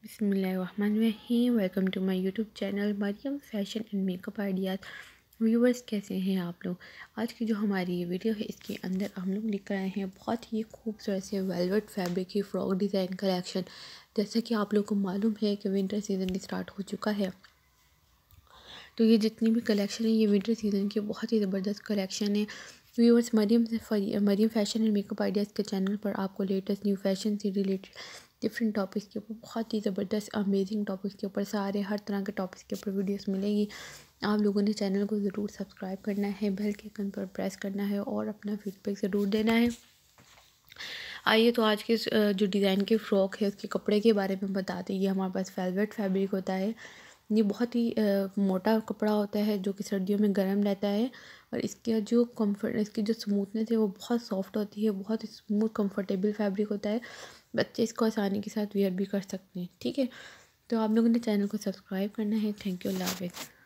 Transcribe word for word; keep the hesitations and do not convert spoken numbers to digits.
बिस्मिल्लाहिर्रहमानिर्रहीम। Welcome to my YouTube channel Mariyam fashion and makeup ideas. Viewers, कैसे हैं आप लोग? आज की जो हमारी ये वीडियो है, इसके अंदर हम लोग लेकर आए हैं बहुत ही खूबसूरत से वेलवेट फैब्रिक की फ़्रॉक डिज़ाइन कलेक्शन। जैसा कि आप लोगों को मालूम है कि विंटर सीज़न स्टार्ट हो चुका है, तो ये जितनी भी कलेक्शन है ये विंटर सीज़न की बहुत ही ज़बरदस्त कलेक्शन है। व्यूअर्स, मरियम से Mariyam fashion and makeup ideas के चैनल पर आपको लेटेस्ट न्यू फैशन से रिलेटेड डिफरेंट टॉपिक्स के ऊपर, बहुत ही ज़बरदस्त अमेजिंग टॉपिक्स के ऊपर, सारे हर तरह के टॉपिक्स के ऊपर वीडियोस मिलेगी। आप लोगों ने चैनल को ज़रूर सब्सक्राइब करना है, बेल के आइकन पर प्रेस करना है और अपना फीडबैक ज़रूर देना है। आइए तो आज के जो डिज़ाइन की फ़्रॉक है उसके कपड़े के बारे में बता दें। ये हमारे पास वेलवेट फैब्रिक होता है। ये बहुत ही आ, मोटा कपड़ा होता है जो कि सर्दियों में गर्म रहता है, और इसका जो कंफर्ट इसकी जो स्मूथनेस है वो बहुत सॉफ्ट होती है। बहुत ही स्मूथ कंफर्टेबल फैब्रिक होता है। बच्चे इसको आसानी के साथ वेयर भी कर सकते हैं। ठीक है, तो आप लोगों ने चैनल को सब्सक्राइब करना है। थैंक यू, अल्लाह हाफ़िज़।